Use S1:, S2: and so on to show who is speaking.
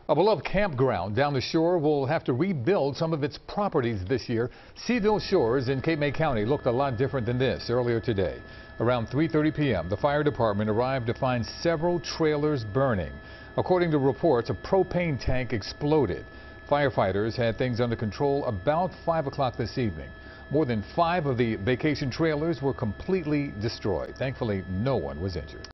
S1: A beloved campground down the shore will have to rebuild some of its properties this year. Seaville Shores in Cape May County looked a lot different than this earlier today. Around 3:30 p.m., the fire department arrived to find several trailers burning. According to reports, a propane tank exploded. Firefighters had things under control about 5 o'clock this evening. More than 5 of the vacation trailers were completely destroyed. Thankfully, no one was injured.